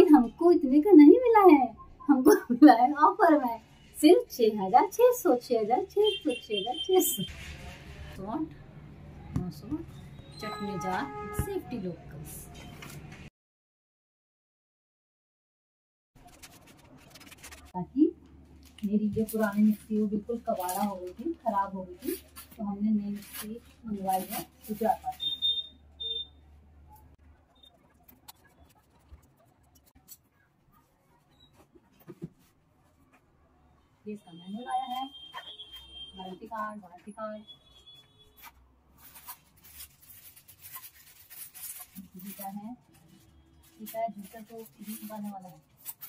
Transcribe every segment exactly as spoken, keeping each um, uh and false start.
लेकिन हमको इतने का नहीं मिला है, हमको मिला है ऑफर में सिर्फ छः हजार छः सौ छः हजार छः सौ छः हजार छः सौ नौ सौ चटनी जार सेफ्टी लोकल्स। ताकि मेरी जो पुरानी मिक्सी वो बिल्कुल कबाड़ा हो गई थी, खराब हो गई थी, तो हमने नई मिक्सी मंगवाई है सुजाता से। ये इसका मैनुअल आया है, वारंटी कार्ड वारंटी कार्ड क्या है, ठीक है। जूसर को बनाने वाला है।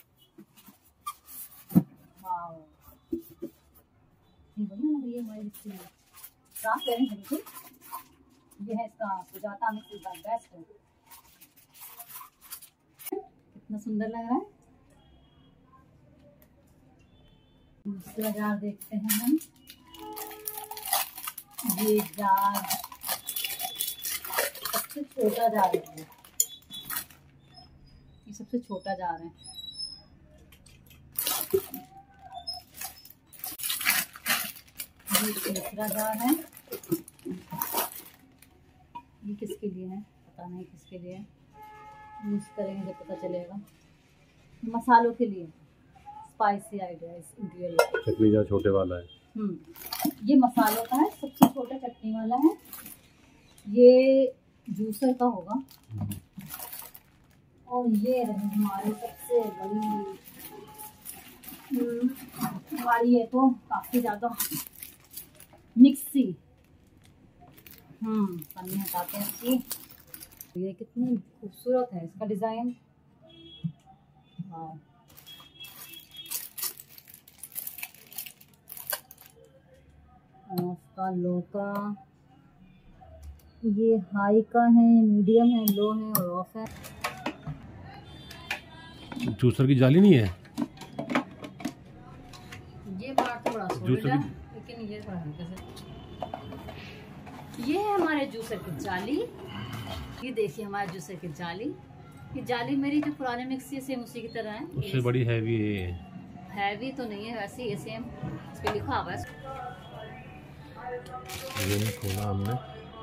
वाओ, ये बढ़िया लग रही है हमारी मिक्सी में, ट्रांसपेरेंट है बिल्कुल। ये है इसका सुजाता मिक्सी का बेस्ट है। कितना सुंदर लग रहा है। दूसरा जार देखते हैं हम। ये जार सबसे छोटा जार है, ये सबसे छोटा जार है। ये दूसरा जार है, ये किसके लिए है पता नहीं, किसके लिए यूज करेंगे जब पता चलेगा। मसालों के लिए, spicy ideas interior chutney jar छोटे वाला है। हम्म ये मसालों का है, सबसे छोटा चटनी वाला है। ये जूसर का होगा। और ये रहे हमारे सबसे बड़ी हमारी, ये तो काफी ज्यादा मिक्सी। हम्म पन्नी हटाते हैं इसकी। ये कितनी खूबसूरत है इसका डिजाइन। वाह, इसका लो का, ये हाई का है, मीडियम है, लो है और ऑफ है। जूसर की जाली नहीं है, ये पार्ट थोड़ा सॉलिड है लेकिन ये थोड़ा हल्का सा। ये है हमारे जूसर की जाली। ये देखिए हमारे जूसर की जाली। ये जाली मेरी जो पुराने मिक्सी है सेम उसी की तरह है, उससे बड़ी हैवी है। हैवी तो नहीं है वैसे, ये सेम इस पे लिखा हुआ है। ये नहीं खोला हमने।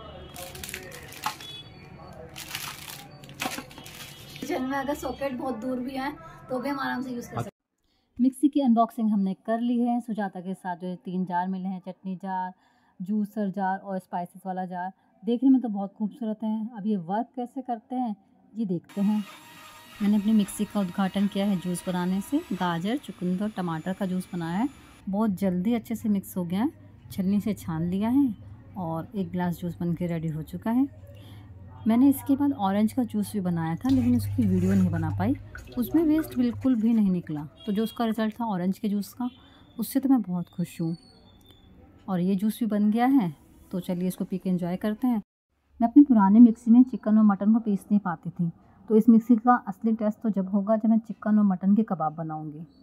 किचन में अगर सॉकेट बहुत दूर भी है तो भी हम आराम से यूज कर सकते हैं। मिक्सी की अनबॉक्सिंग हमने कर ली है। सुजाता के साथ जो तीन जार मिले हैं, चटनी जार, जूसर जार और स्पाइसेस वाला जार। देखने में तो बहुत खूबसूरत हैं। अब ये वर्क कैसे करते हैं ये देखते हैं। मैंने अपनी मिक्सी का उद्घाटन किया है जूस बनाने से। गाजर, चुकंदर, टमाटर का जूस बनाया है। बहुत जल्दी अच्छे से मिक्स हो गया है। छन्नी से छान लिया है और एक गिलास जूस बन के रेडी हो चुका है। मैंने इसके बाद ऑरेंज का जूस भी बनाया था लेकिन उसकी वीडियो नहीं बना पाई। उसमें वेस्ट बिल्कुल भी नहीं निकला, तो जो उसका रिज़ल्ट था ऑरेंज के जूस का, उससे तो मैं बहुत खुश हूँ। और ये जूस भी बन गया है, तो चलिए इसको पी के एंजॉय करते हैं। मैं अपनी पुरानी मिक्सी में चिकन और मटन को पीस नहीं पाती थी, तो इस मिक्सी का असली टेस्ट तो जब होगा जब मैं चिकन और मटन के कबाब बनाऊँगी।